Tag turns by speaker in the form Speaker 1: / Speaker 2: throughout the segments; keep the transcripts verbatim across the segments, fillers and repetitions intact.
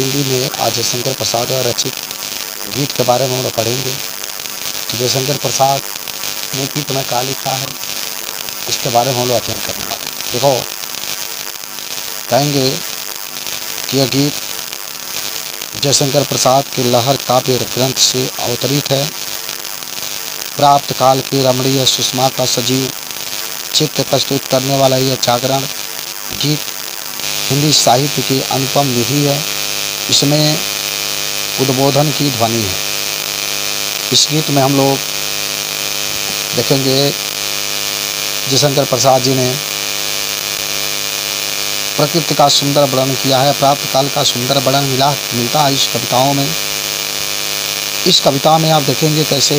Speaker 1: हिंदी में आज जयशंकर प्रसाद द्वारा रचित गीत के बारे में हम लोग पढ़ेंगे। जयशंकर प्रसाद ने गीत में क्या लिखा है इसके बारे में हम लोग अध्ययन करेंगे। देखो, कहेंगे कि यह गीत जयशंकर प्रसाद के लहर काव्य ग्रंथ से अवतरित है। प्राप्त काल की रमणीय सुषमा का सजीव चित्र प्रस्तुत करने वाला यह जागरण गीत हिंदी साहित्य की अनुपम निधि है। इसमें उद्बोधन की ध्वनि है। इस गीत में हम लोग देखेंगे जयशंकर प्रसाद जी ने प्रकृति का सुंदर वर्णन किया है। प्राप्त काल का सुंदर वर्णन मिला मिलता है इस कविताओं में। इस कविता में आप देखेंगे कैसे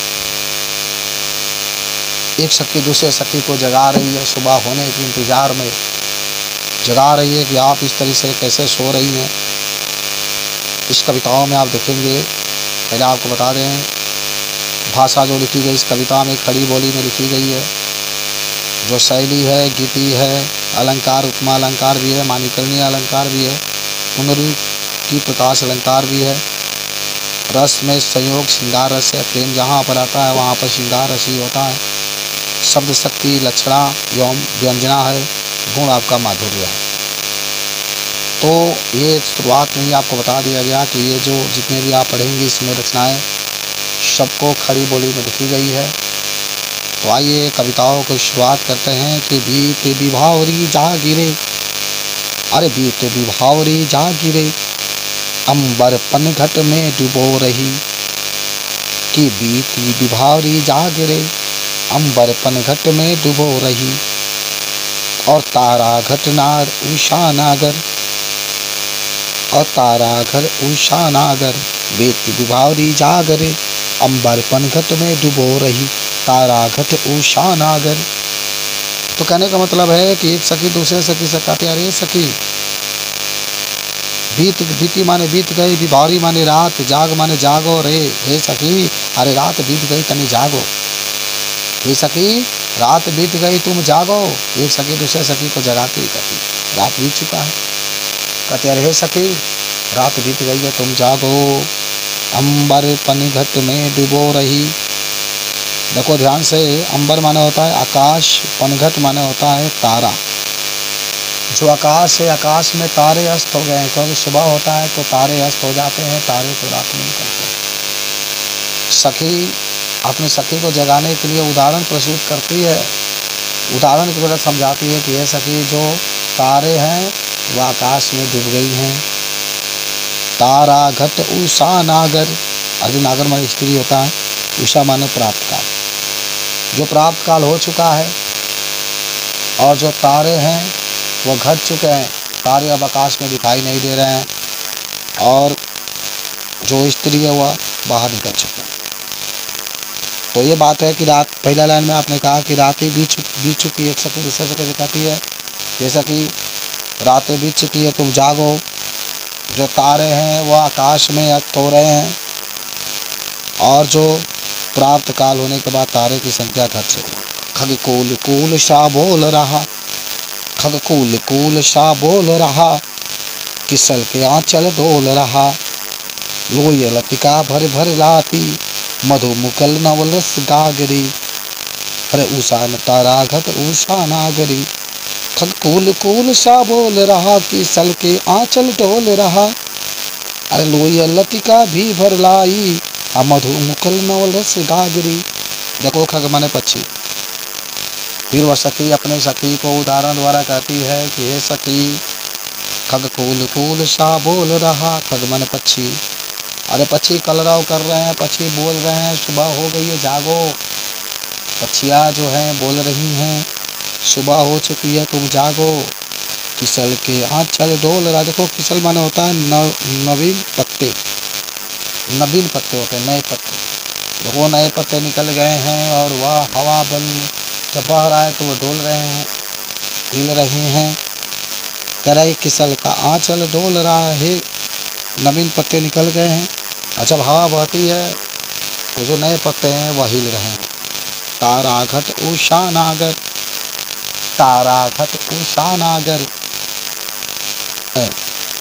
Speaker 1: एक सखी दूसरे सखी को जगा रही है, सुबह होने के इंतजार में जगा रही है कि आप इस तरह से कैसे सो रही हैं। इस कविताओं में आप देखेंगे, पहले आपको बता दें, भाषा जो लिखी गई इस कविता में खड़ी बोली में लिखी गई है। जो शैली है, गीति है, अलंकार उपमा अलंकार भी है, मानिकर्णीय अलंकार भी है, पुनरुक्ति प्रकाश अलंकार भी है। रस में संयोग श्रृंगार रस है। प्रेम जहाँ पर आता है वहाँ पर श्रृंगार रस ही होता है। शब्द शक्ति लक्षणा एवं व्यंजना है। गुण आपका माधुर्य है। तो ये शुरुआत में ही आपको बता दिया गया कि ये जो जितने भी आप पढ़ेंगे इसमें रचनाएं सबको खड़ी बोली में लिखी गई है। तो आइए कविताओं की शुरुआत करते हैं कि बीत विभावरी जा गिरे, अरे बीत विभावरी जा गिरे, अंबर पनघट में डुबो रही। कि बीत विभावरी जा गिरे, अंबर पनघट में डुबो रही। और तारा घटनार उषा नागर, और तारा घर उषा नागर, बीत विभावरी जागरे, अंबर पनघट में डुबो रही। तारा घट उषा नागर। तो कहने का मतलब है कि एक सखी दूसरे सखी से कहती है, अरे सखी, बीत बीती माने बीत गई, विभावरी माने रात, जाग माने जागो रे। हे सखी, अरे रात बीत गई तनी जागो। हे सखी, रात बीत गई तुम जागो। एक सखी दूसरे सखी को जगाती कहती रात बीत चुका है। कहते अरे हे सखी, रात बीत गई है तुम जागो। अंबर पनघट में डुबो रही। देखो ध्यान से, अंबर माने होता है आकाश, पनघट माने होता है तारा। जो आकाश है, आकाश में तारे अस्त हो गए हैं, क्योंकि सुबह होता है तो तारे अस्त हो जाते हैं, तारे तो रात में निकलते हैं। सखी अपनी सखी को जगाने के लिए उदाहरण प्रस्तुत करती है। उदाहरण की वजह समझाती है कि ये सखी, जो तारे हैं वह आकाश में डूब गई हैं। तारा घट उषा नागर, अरे नागर माने स्त्री होता है, उषा माने प्राप्त काल, जो प्राप्त काल हो चुका है। और जो तारे हैं वो घट चुके हैं, तारे अब आकाश में दिखाई नहीं दे रहे हैं। और जो स्त्री है वह बाहर निकल चुके हैं। तो ये बात है कि रात, पहला लाइन में आपने कहा कि रातें बीत बीत चुकी है। एक सखी दूसरे से कैसे कहती है, जैसा कि रातें बीत चुकी है तुम जागो। जो तारे हैं वो आकाश में अस्त हो रहे हैं। और जो प्राप्त काल होने के बाद तारे की संख्या घट चुकी। खग कूल कूल सा बोल रहा, खग कूल कूल सा बोल रहा, किसल के आंचल डोल रहा। लोय लतिका भर भर लाती, मधु मुकल नवलस गागरी। अरे उषा न तारा घट उषा नागरी। खग कूल कूल सा बोल रहा, कि सल के आंचल डोल रहा। अरे लोई लतिका भी भर लाई, आ मधु मुकल नवलस गागरी। देखो खग माने पक्षी। फिर वह सखी अपने सखी को उदाहरण द्वारा कहती है कि हे सखी, खग कूल कूल सा बोल रहा। खग माने पक्षी। अरे पक्षी कलरव कर रहे हैं, पक्षी बोल रहे हैं, सुबह हो गई है जागो। पक्षियाँ जो हैं बोल रही हैं, सुबह हो चुकी है तुम जागो। किसल के आंचल डोल रहा। देखो किसल माने होता है नव नवीन पत्ते, नवीन पत्ते होते हैं, नए पत्ते। वो नए पत्ते निकल गए हैं और वह हवा बन जब बह रहा है तो वो डोल रहे हैं, हिल रहे हैं। करे किसल का आंचल डोल रहा है, नवीन पत्ते निकल गए हैं। और जब हवा बहती है तो जो नए पत्ते हैं वह हिल रहे हैं। तारा घट उषा नागर, तारा घट उषा नागर।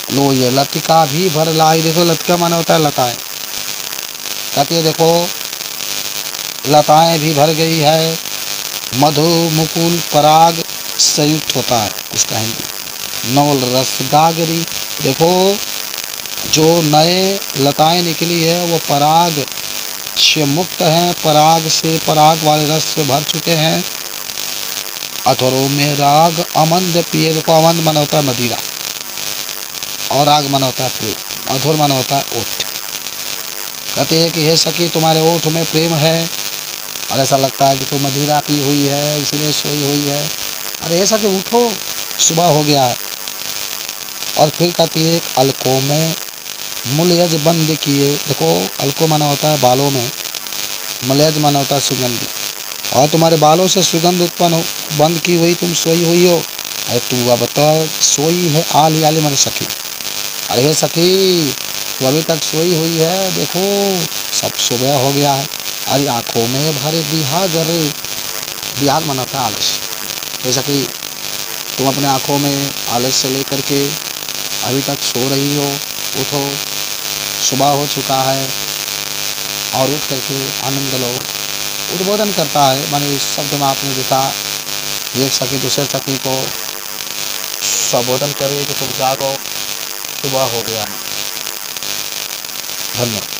Speaker 1: लो ये लतिका भी भर लाई। देखो लतिका माने होता है लताएं। कहती है देखो लताएं भी भर गई है। मधु मुकुल पराग संयुक्त होता है इसका हिंदी। नवल रस गागरी। देखो जो नए लताएं निकली है वो पराग से मुक्त हैं, पराग से पराग वाले रस से भर चुके हैं। अथरों में राग अमंद पिए। देखो अमंद मन होता है मदिरा और राग मन होता है प्रेम। अधुर मन होता है ओठ। कहते हैं कि हे सखी तुम्हारे ओठ में प्रेम है और ऐसा लगता है कि तुम मदिरा पी हुई है इसलिए सोई हुई है। अरे हे सखी उठो सुबह हो गया है। और फिर कहती है अलकों में मुलयज बंद किए। देखो अलको माना होता है बालों में, मलयज माना होता है सुगंध। और तुम्हारे बालों से सुगंध उत्पन्न हो, बंद की हुई तुम सोई हुई हो। अरे तू अब तो सोई है आली आली मन सखी। अरे हे सखी तू अभी तक सोई हुई है। देखो सब सुबह हो गया है। अरे आंखों में भरे बिहाग। रे बिहाग माना होता है आलस्य। हे सखी तुम अपने आंखों में आलस्य लेकर के अभी तक सो रही हो। उठो सुबह हो चुका है और उठ करके आनंद लो। उद्बोधन करता है माने इस शब्द में आपने देखा एक सखी दूसरे सखी को संबोधन करे कि तुम जागो सुबह हो गया। धन्यवाद।